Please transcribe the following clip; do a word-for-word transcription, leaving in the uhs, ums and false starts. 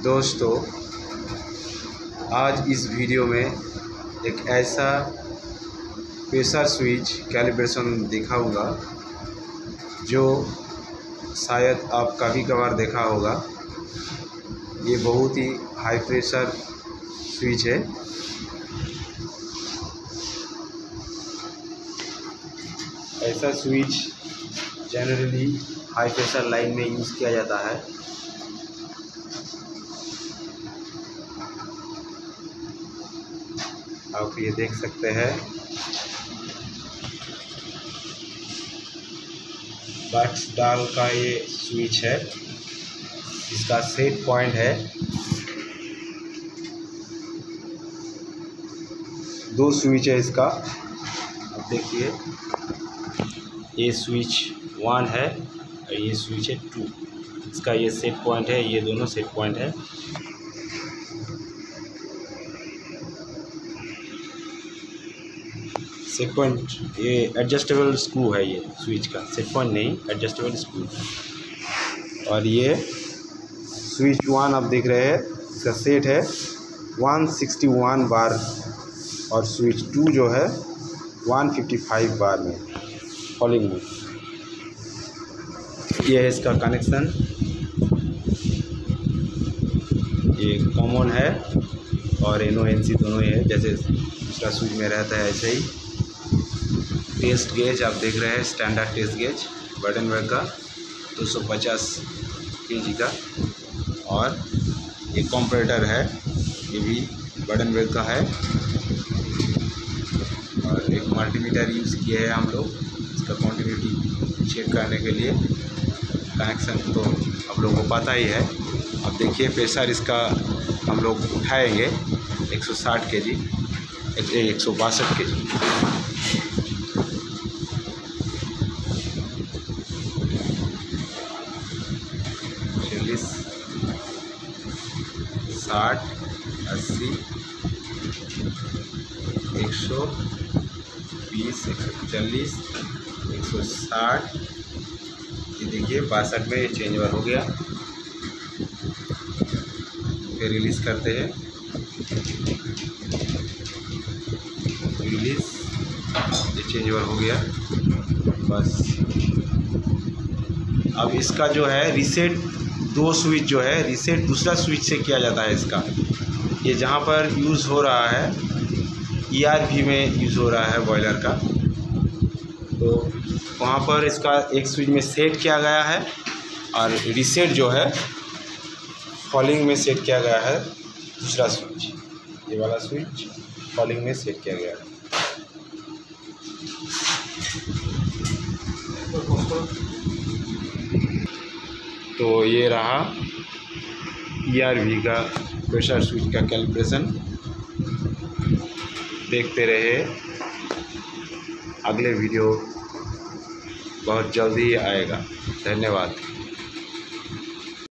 दोस्तों, आज इस वीडियो में एक ऐसा प्रेशर स्विच कैलिब्रेशन दिखाऊंगा जो शायद आप कभी कभार देखा होगा। ये बहुत ही हाई प्रेशर स्विच है। ऐसा switch generally high pressure line में यूज़ किया जाता है। आप ये देख सकते हैं, बक्स डाल का ये स्विच है। इसका सेट पॉइंट है, दो स्विच है इसका। अब देखिए, ये स्विच वन है और ये स्विच है टू। इसका ये सेट पॉइंट है, ये दोनों सेट पॉइंट है। सेट पॉइंट ये एडजस्टेबल स्क्रू है, ये स्विच का सेट पॉइंट नहीं, एडजस्टेबल स्क्रू। और ये स्विच वन आप देख रहे हैं, इसका सेट है वन सिक्सटी वन बार और स्विच टू जो है वन फिफ्टी फाइव बार में फॉलिंग में। ये है इसका कनेक्शन, ये कॉमन है और एनो एन सी दोनों ही है, जैसे दूसरा स्विच में रहता है ऐसे ही। टेस्ट गेज आप देख रहे हैं, स्टैंडर्ड टेस्ट गेज बर्डनबर्ग का दो सौ पचास केजी का। और ये कंपैरेटर है, ये भी बर्डनबर्ग का है। और एक मल्टीमीटर यूज़ किए हैं हम लोग इसका क्वांटिटी चेक करने के लिए। कनेक्शन तो आप लोगों को पता ही है। अब देखिए, प्रेशर इसका हम लोग उठाएंगे एक सौ साठ के जी, एक सौ बासठ के जी। चालीस, साठ, अस्सी, एक सौ बीस, एक सौ चालीस, एक सौ साठ। ये देखिए बासठ में ये चेंज ओवर हो गया। फिर रिलीज़ करते हैं, रिलीज़, ये चेंज ओवर हो गया बस। अब इसका जो है रीसेट, दो स्विच जो है रीसेट दूसरा स्विच से किया जाता है इसका। ये जहाँ पर यूज़ हो रहा है ई आर वी में यूज़ हो रहा है बॉयलर का, तो वहाँ पर इसका एक स्विच में सेट किया गया है और रीसेट जो है फॉलिंग में सेट किया गया है। दूसरा स्विच, ये वाला स्विच फॉलिंग में सेट किया गया है। तो ये रहा ई आर वी का प्रेशर स्विच का कैलिब्रेशन। देखते रहे, अगले वीडियो बहुत जल्दी ही आएगा। धन्यवाद।